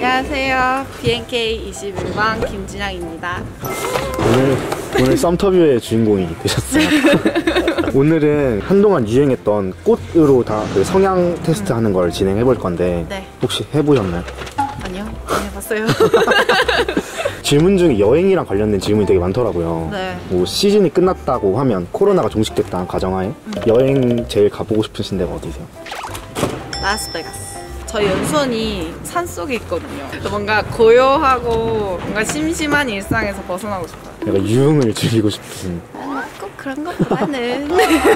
안녕하세요. BNK 21번 김진영입니다. 오늘 썸터뷰의 주인공이 되셨어요. 오늘은 한동안 유행했던 꽃으로 다 그 성향 테스트 하는 걸 진행해 볼 건데 네. 혹시 해보셨나요? 아니요, 안 해봤어요. 질문 중에 여행이랑 관련된 질문이 되게 많더라고요. 네. 뭐 시즌이 끝났다고 하면 코로나가 종식됐다는 가정하에 여행 제일 가보고 싶으신 데가 어디세요? 라스베가스. 저희 연수원이 산속에 있거든요. 뭔가 고요하고 뭔가 심심한 일상에서 벗어나고 싶어요. 약간 유흥을 즐기고 싶으신. 꼭 그런 것보다는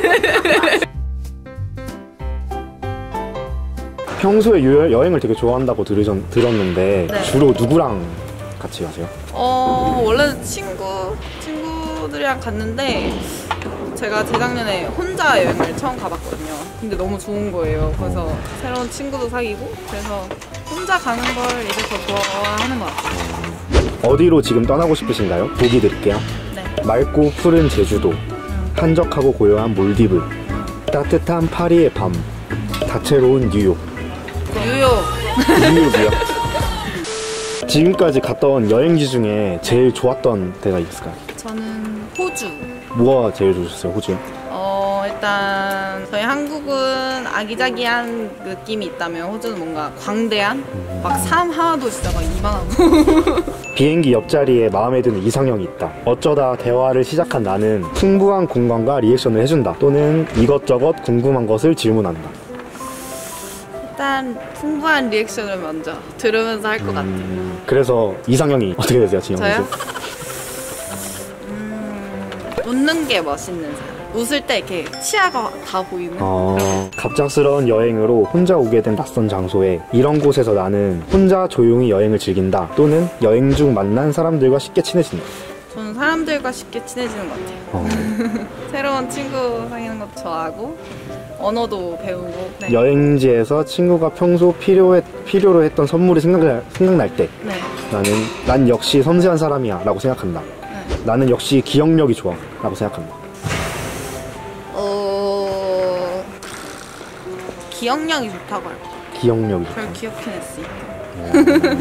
평소에 여행을 되게 좋아한다고 들었는데 네. 주로 누구랑 같이 가세요? 원래는 친구들이랑 갔는데 제가 재작년에 혼자 여행을 처음 가봤거든요. 근데 너무 좋은 거예요. 그래서 새로운 친구도 사귀고 그래서 혼자 가는 걸 이제 더 좋아하는 것 같아요. 어디로 지금 떠나고 싶으신가요? 보기 드릴게요. 네. 맑고 푸른 제주도, 한적하고 고요한 몰디브, 따뜻한 파리의 밤, 다채로운 뉴욕. 뉴욕. 뉴욕이요? 지금까지 갔다 온 여행지 중에 제일 좋았던 데가 있을까요? 저는 호주. 뭐가 제일 좋으셨어요, 호주요? 일단 저희 한국은 아기자기한 느낌이 있다면 호주는 뭔가 광대한? 막 삶 하나도 진짜 막 이만하고 비행기 옆자리에 마음에 드는 이상형이 있다. 어쩌다 대화를 시작한 나는 풍부한 공감과 리액션을 해준다. 또는 이것저것 궁금한 것을 질문한다. 일단 풍부한 리액션을 먼저 들으면서 할 것 같아요. 그래서 이상형이 어떻게 되세요, 지금? 저요? 웃는 게 멋있는 사람. 웃을 때 이렇게 치아가 다 보이는 그런. 갑작스러운 여행으로 혼자 오게 된 낯선 장소에 이런 곳에서 나는 혼자 조용히 여행을 즐긴다. 또는 여행 중 만난 사람들과 쉽게 친해진다. 저는 사람들과 쉽게 친해지는 것 같아요. 새로운 친구 사귀는 것도 좋아하고 언어도 배우고. 네. 여행지에서 친구가 평소 필요로 했던 선물이 생각날 때 네. 난 역시 섬세한 사람이야 라고 생각한다. 네. 나는 역시 기억력이 좋아 라고 생각한다. 기억력이 좋다고 할까? 기억력이 좋다. 그걸 기억해냈으니까.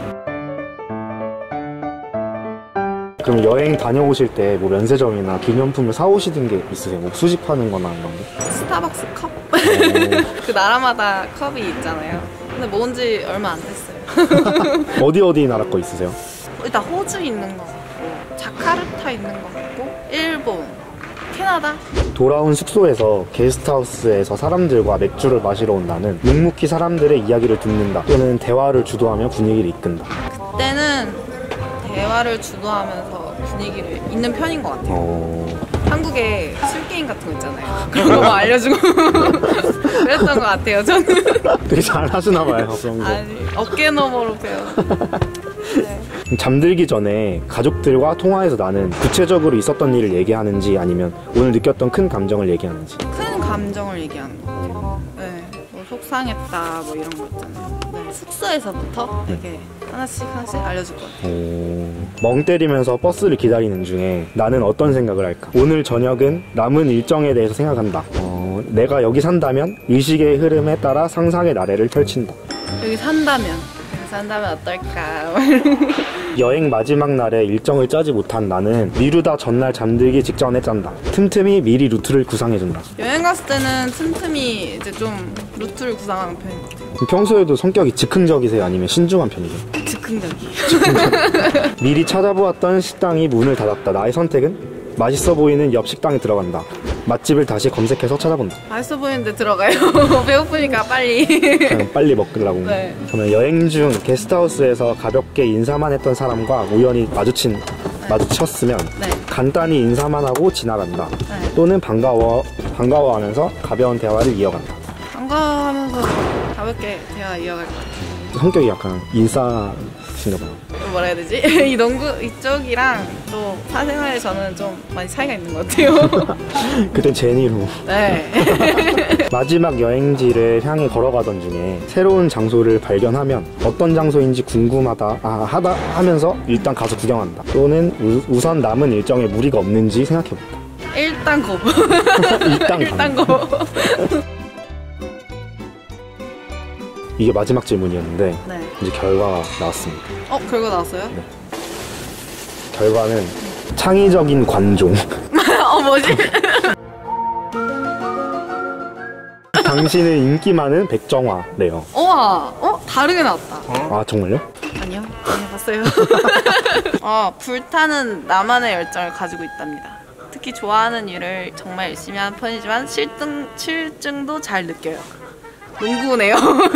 그럼 여행 다녀오실 때 뭐 면세점이나 기념품을 사오시는 게 있으세요? 뭐 수집하는 거나 이런 거? 스타벅스 컵? 그 나라마다 컵이 있잖아요. 근데 모은 지 얼마 안 됐어요. 어디 나라 거 있으세요? 일단 호주 있는 거 같고 자카르타 있는 거 같고 일본, 캐나다. 돌아온 숙소에서 게스트하우스에서 사람들과 맥주를 마시러 온 나는 묵묵히 사람들의 이야기를 듣는다. 또는 대화를 주도하며 분위기를 이끈다. 그때는 대화를 주도하면서 분위기를 잇는 편인 것 같아요. 한국에 술게임 같은 거 있잖아요. 그런 거 막 알려주고 그랬던 것 같아요, 저는. 되게 잘 하시나 봐요, 그런 거. 아니, 어깨너머로 배워. 네. 잠들기 전에 가족들과 통화해서 나는 구체적으로 있었던 일을 얘기하는지 아니면 오늘 느꼈던 큰 감정을 얘기하는지. 큰 감정을 얘기하는 것 같아요. 네. 뭐 속상했다 뭐 이런 거 있잖아요. 네. 숙소에서부터 이렇게 하나씩 알려줄 것 같아요. 멍 때리면서 버스를 기다리는 중에 나는 어떤 생각을 할까? 오늘 저녁은 남은 일정에 대해서 생각한다. 내가 여기 산다면 의식의 흐름에 따라 상상의 나래를 펼친다. 여기 산다면 어떨까? 여행 마지막 날에 일정을 짜지 못한 나는 미루다 전날 잠들기 직전에 짠다. 틈틈이 미리 루트를 구상해준다. 여행 갔을 때는 틈틈이 이제 좀 루트를 구상하는 편인 것 같아요. 평소에도 성격이 즉흥적이세요? 아니면 신중한 편이세요? 즉흥적이에요. 미리 찾아보았던 식당이 문을 닫았다. 나의 선택은? 맛있어 보이는 옆 식당에 들어간다. 맛집을 다시 검색해서 찾아본다. 맛있어 보이는데 들어가요. 배고프니까 빨리. 그냥 빨리 먹으려고. 네. 그러면 여행 중 게스트하우스에서 가볍게 인사만 했던 사람과 우연히 마주쳤으면 네. 간단히 인사만 하고 지나간다. 네. 또는 반가워하면서 가벼운 대화를 이어간다. 반가워하면서 가볍게 대화 이어갈 것 같아요. 성격이 약간 인싸신가 봐요. 뭐라 해야 되지? 이 농구 이쪽이랑 또 사생활에 저는 좀 많이 차이가 있는 것 같아요. 그땐 제니로. 네. 마지막 여행지를 향해 걸어가던 중에 새로운 장소를 발견하면 어떤 장소인지 하면서 일단 가서 구경한다. 또는 우선 남은 일정에 무리가 없는지 생각해본다. 일단 고. 일단 고. 이게 마지막 질문이었는데 네. 이제 결과가 나왔습니다. 결과 나왔어요? 결과는 창의적인 관종. 뭐지? 당신은 인기 많은 백정화래요. 우와, 다르게 나왔다. 아 정말요? 아니요, 봤어요. 불타는 나만의 열정을 가지고 있답니다. 특히 좋아하는 일을 정말 열심히 하는 편이지만 실증도 잘 느껴요. 농구네요.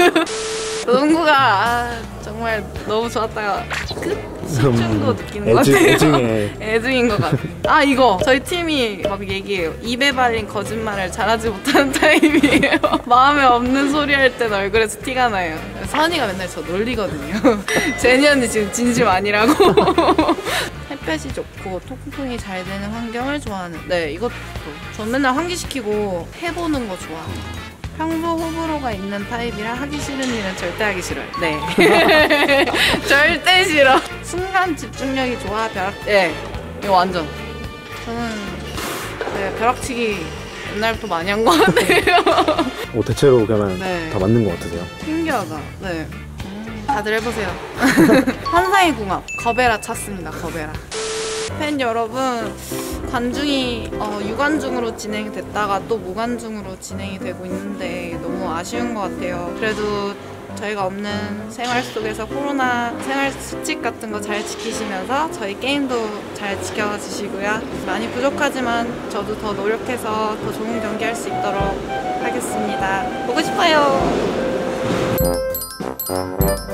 농구가 정말 너무 좋았다가 실증도 느끼는 것 같아요. 애증인 것 같아요. 이거 저희 팀이 막 얘기해요. 입에 발린 거짓말을 잘하지 못하는 타입이에요. 마음에 없는 소리 할 땐 얼굴에서 티가 나요. 선이가 맨날 저 놀리거든요. 제니 언니 지금 진심 아니라고. 햇볕이 좋고 통풍이 잘 되는 환경을 좋아하는. 네, 이것도 전 맨날 환기시키고 해보는 거 좋아해요. 평소 호불호가 있는 타입이라 하기 싫은 일은 절대 하기 싫어요. 네. 절대 싫어. 순간 집중력이 좋아. 이거 완전. 저는 벼락치기 옛날부터 많이 한 것 같아요. 대체로 그러면 네. 다 맞는 것 같으세요? 신기하다. 네. 다들 해보세요. 환상의 궁합. 거베라 찾습니다. 거베라. 팬 여러분, 관중이 유관중으로 진행됐다가 또 무관중으로 진행이 되고 있는데 너무 아쉬운 것 같아요. 그래도 저희가 없는 생활 속에서 코로나 생활 수칙 같은 거 잘 지키시면서 저희 게임도 잘 지켜가 주시고요. 많이 부족하지만 저도 더 노력해서 더 좋은 경기 할 수 있도록 하겠습니다. 보고 싶어요.